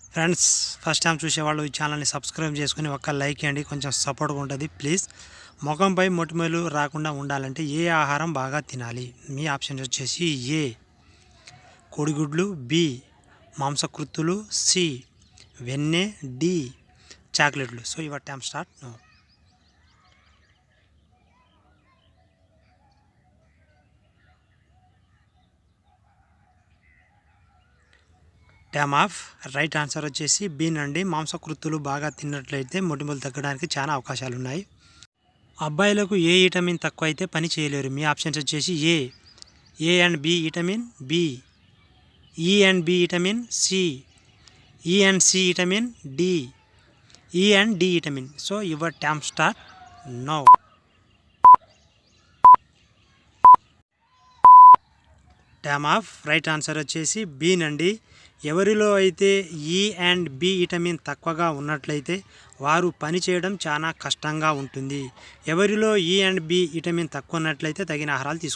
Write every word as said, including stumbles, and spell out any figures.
Friends first time చూసేవాళ్ళు ఈ ఛానల్ని సబ్స్క్రైబ్ చేసుకుని ఒక్క లైక్ ఇవ్వండి, కొంచెం సపోర్ట్గా ఉంటుంది ప్లీజ్. ముఖంపై మొటిమలు రాకుండా ఉండాలంటే ఏ ఆహారం బాగా తినాలి? మీ ఆప్షన్స్ వచ్చేసి ఏ కోడిగుడ్లు, బి మాంసకృత్తులు, సి వెన్నె, డి చాక్లెట్లు. So your time start no. Time off. Right answer వచ్చేసి బి నండి. మాంసకృత్తులు బాగా తిన్నట్లయితే మొటిమలు తగ్గడానికి చాలా అవకాశాలు ఉన్నాయి. అబ్బాయిలకు ఏ విటమిన్ తక్కువ అయితే పని చేయలేరు? మీ ఆప్షన్స్ వచ్చేసి A A and B vitamin, B E and B vitamin, C E and C vitamin, D E and D vitamin. So your time start now. Time off. Right answer వచ్చేసి B నండి. ఎవరిలో అయితే ఈ and B vitamin తక్కువగా ఉన్నట్లయితే వారు పని చేయడం చాలా కష్టంగా ఉంటుంది. ఎవరిలో ఈ అండ్ బి విటమిన్ తక్కువ ఉన్నట్లయితే తగిన ఆహారాలు తీసుకోవాలి.